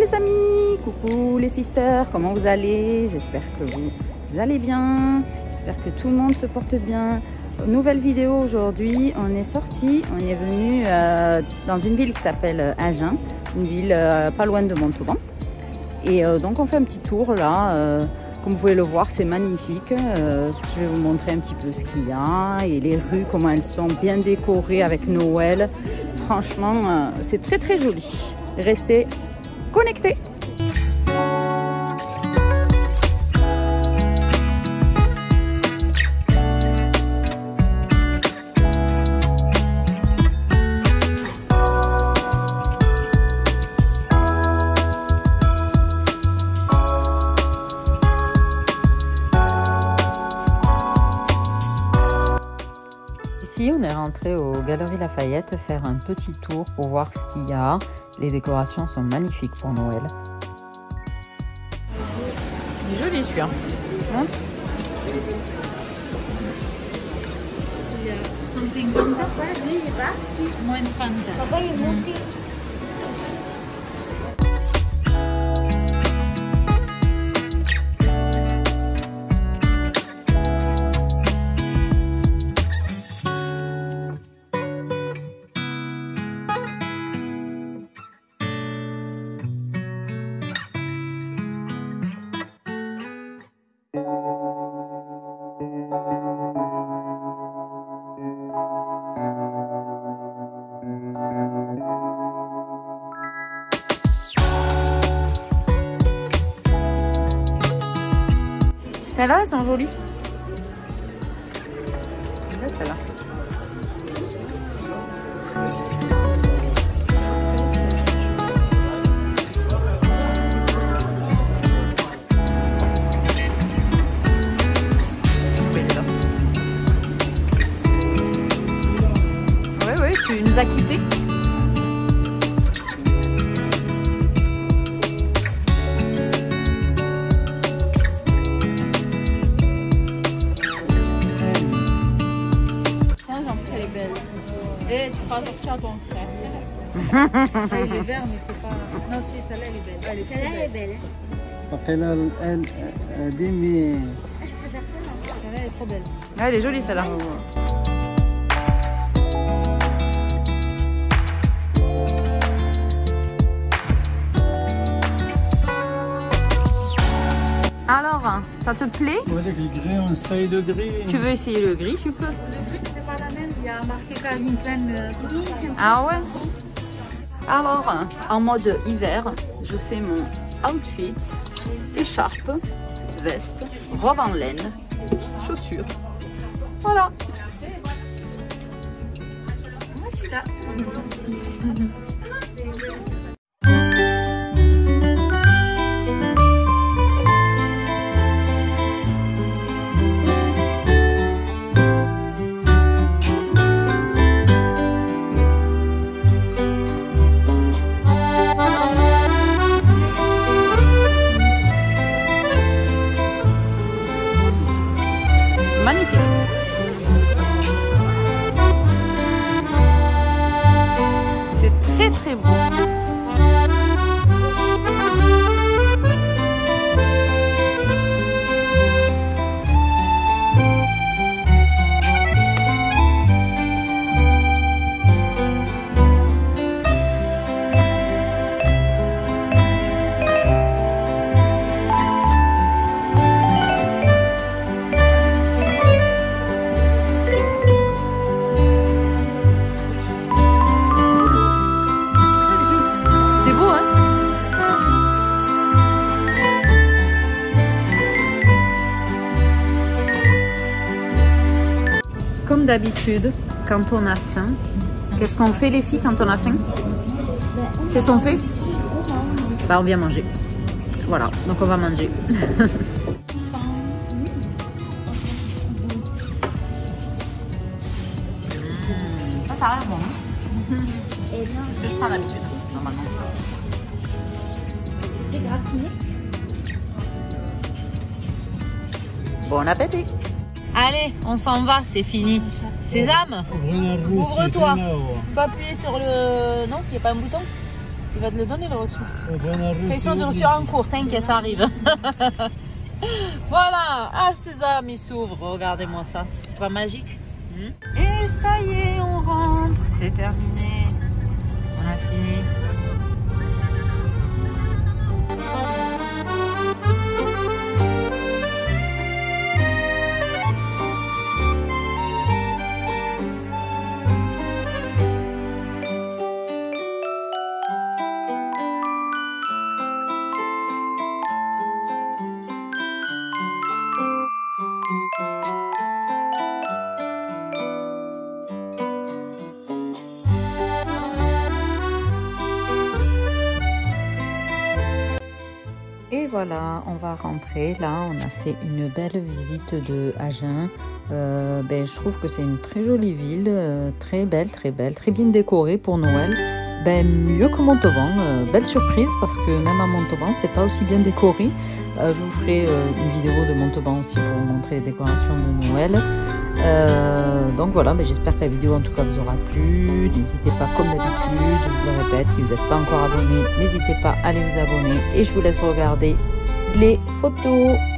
les amis, coucou les sisters, comment vous allez? J'espère que vous allez bien, j'espère que tout le monde se porte bien. Nouvelle vidéo aujourd'hui, on est sorti, on est venu dans une ville qui s'appelle Agen, une ville pas loin de Montauban. Et donc on fait un petit tour là, comme vous pouvez le voir c'est magnifique. Je vais vous montrer un petit peu ce qu'il y a et les rues, comment elles sont bien décorées avec Noël. Franchement c'est très très joli. Restez connectés. Ici, on est rentré aux Galeries Lafayette faire un petit tour pour voir ce qu'il y a. Les décorations sont magnifiques pour Noël. Il est joli celui-là. Montre. Il y a 150, lui il est parti. Moins de 30. Papa il est monté. Celles-là, elles sont jolies. Celle-là. Oui, tu nous as quittés. Et tu feras sortir à ton frère. Il est vert, mais c'est pas. Non, si, celle-là, elle est belle. Celle-là, elle est belle. Elle dit, mais. Je préfère celle-là. Celle-là, elle est trop belle. Ouais, elle est jolie celle-là. Alors, ça te plaît? Ouais, le gris, on essaye le gris. Tu veux essayer le gris, tu peux. Le gris, c'est pas la même. Il y a marqué Calvin Klein gris. Ah ouais? Alors, en mode hiver, je fais mon outfit, écharpe, veste, robe en laine, chaussures. Voilà. Moi, je suis là. Magnifique. C'est très très beau. Comme d'habitude, quand on a faim, qu'est-ce qu'on fait les filles quand on a faim? Qu'est-ce qu'on fait? Bah on vient manger. Voilà, donc on va manger. Ça a l'air bon. Et bien, C'est ce que je prends d'habitude, normalement. c'est gratiné. Bon appétit. Allez, on s'en va, c'est fini. Sésame, ouvre-toi. Tu peux appuyer sur le... Non, il n'y a pas un bouton? Il va te le donner le reçu. Question du reçu en cours, t'inquiète, ça arrive. Voilà, ah Sésame, il s'ouvre, regardez-moi ça. C'est pas magique? Et ça y est, on rentre, c'est terminé. On a fini. Et voilà, on va rentrer. Là, on a fait une belle visite de Agen. Je trouve que c'est une très jolie ville, très belle, très bien décorée pour Noël. Mieux que Montauban, belle surprise parce que même à Montauban, c'est pas aussi bien décoré. Je vous ferai une vidéo de Montauban aussi pour vous montrer les décorations de Noël. Donc voilà, j'espère que la vidéo en tout cas vous aura plu. N'hésitez pas, comme d'habitude, je vous le répète, si vous n'êtes pas encore abonné, n'hésitez pas à aller vous abonner. Et je vous laisse regarder les photos.